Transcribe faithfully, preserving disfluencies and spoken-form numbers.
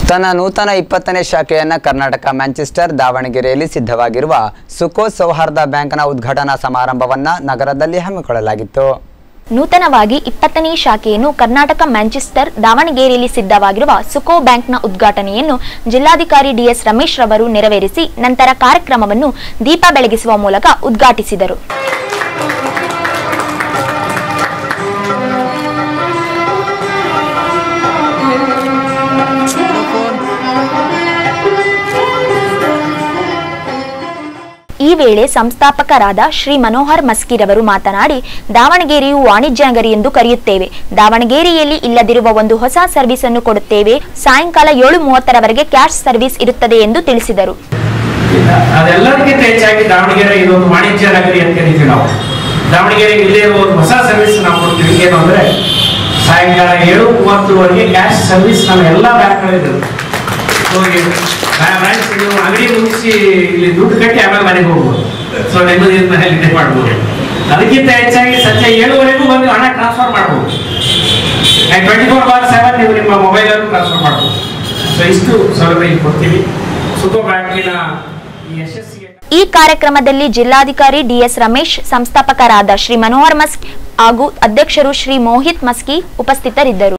ತನ್ನ ನೂತನ ಇಪ್ಪತ್ತನೇ ಶಾಖೆಯನ್ನು ಕರ್ನಾಟಕ ಮ್ಯಾಂಚೆಸ್ಟರ್ ದಾವಣಗೆರೆಯಲ್ಲಿ ಸಿದ್ಧವಾಗಿರುವ ಸುಕೋ ಸೌಹಾರ್ದ ಬ್ಯಾಂಕ್ನ ಉದ್ಘಾಟನಾ ಸಮಾರಂಭವನ್ನು ನಗರದಲ್ಲಿ ಹಮ್ಮಿಕೊಳ್ಳಲಾಗಿತ್ತು. ನೂತನವಾಗಿ ಇಪ್ಪತ್ತನೇ ಶಾಖೆಯನ್ನು ಕರ್ನಾಟಕ ಮ್ಯಾಂಚೆಸ್ಟರ್ ದಾವಣಗೆರೆಯಲ್ಲಿ ಸಿದ್ಧವಾಗಿರುವ ಸುಕೋ ಬ್ಯಾಂಕ್ನ ಉದ್ಘಾಟನೆಯನ್ನು ಜಿಲ್ಲಾಧಿಕಾರಿ ಡಿಎಸ್ ರಮೇಶ್ ರವರು ನೆರವೇರಿಸಿ ನಂತರ ಕಾರ್ಯಕ್ರಮವನ್ನು ದೀಪ ಬೆಳಗಿಸುವ ಮೂಲಕ ಉದ್ಘಾಟಿಸಿದರು. ಈ ವೇಳೆ ಸಂಸ್ಥಾಪಕರಾದ ಶ್ರೀ ಮನೋಹರ್ ಮಸ್ಕಿರವರು ಮಾತನಾಡಿ, ದಾವಣಗೆರೆಯು ವಾಣಿಜ್ಯ ನಗರಿ ಎಂದು ಕರೆಯುತ್ತೇವೆ. ದಾವಣಗೆರೆಯಲ್ಲಿ ಇಲ್ಲದಿರುವ ಒಂದು ಹೊಸ ಸರ್ವಿಸ್ ಅನ್ನು ಕೊಡುತ್ತೇವೆ. ಸಾಯಂಕಾಲ ಏಳು ಮೂವತ್ತರವರೆಗೆ ಕ್ಯಾಶ್ ಸರ್ವಿಸ್ ಇರುತ್ತದೆ ಎಂದು ತಿಳಿಸಿದರು. ಅದೆಲ್ಲದಕ್ಕಿಂತ ಹೆಚ್ಚಾಗಿ ದಾವಣಗೆರೆ ಇದೊಂದು ವಾಣಿಜ್ಯ ನಗರಿ ಅಂತ ಕರಿತೀವಿ ನಾವು. ದಾವಣಗೆರೆ ಇಲ್ಲೇ ಒಂದು ಹೊಸ ಸರ್ವಿಸ್ ನಾವು ಕೊಡ್ತೀವಿ. ಏನು ಅಂದ್ರೆ ಸಾಯಂಕಾಲ ಏಳು ಮೂವತ್ತರವರೆಗೆ ಕ್ಯಾಶ್ ಸರ್ವಿಸ್ ನಮ್ಮ ಎಲ್ಲ ಬ್ಯಾಂಕ್ಗಳಿದೆ. ನೀವು ಅಂಗಡಿ ಮುಗಿಸಿ ಇಲ್ಲಿ ದುಡ್ಡು ಕಟ್ಟಿ ಆಮೇಲೆ ಮನೆಗೆ ಹೋಗ್ಬೋದು. ಸೊ ನೆಮ್ಮದಿಯಿಂದ ನಿದ್ದೆ ಮಾಡ್ಬೋದು. ಅದಕ್ಕಿಂತ ಹೆಚ್ಚಾಗಿ ಸಂಜೆ ಏಳುವರೆಗೂ ಬಂದು ಹಣ ಟ್ರಾನ್ಸ್ಫರ್ ಮಾಡ್ಬೋದು. ಟ್ವೆಂಟಿ ಫೋರ್ ಬಾರ್ ಸೆವೆನ್ ನೀವು ನಿಮ್ಮ ಮೊಬೈಲಲ್ಲೂ ಟ್ರಾನ್ಸ್ಫರ್ ಮಾಡ್ಬೋದು. ಸೊ ಇಷ್ಟು ಸೌಲಭ್ಯ ಕೊಡ್ತೀವಿ ಸುಕೋ ಬ್ಯಾಂಕಿನ ಈ ಯಶಸ್ಸಿಗೆ. ಈ ಕಾರ್ಯಕ್ರಮದಲ್ಲಿ ಜಿಲ್ಲಾಧಿಕಾರಿ ಡಿಎಸ್ ರಮೇಶ್, ಸಂಸ್ಥಾಪಕರಾದ ಶ್ರೀ ಮನೋಹರ್ ಮಸ್ಕಿ ಹಾಗೂ ಅಧ್ಯಕ್ಷರು ಶ್ರೀ ಮೋಹಿತ್ ಮಸ್ಕಿ ಉಪಸ್ಥಿತರಿದ್ದರು.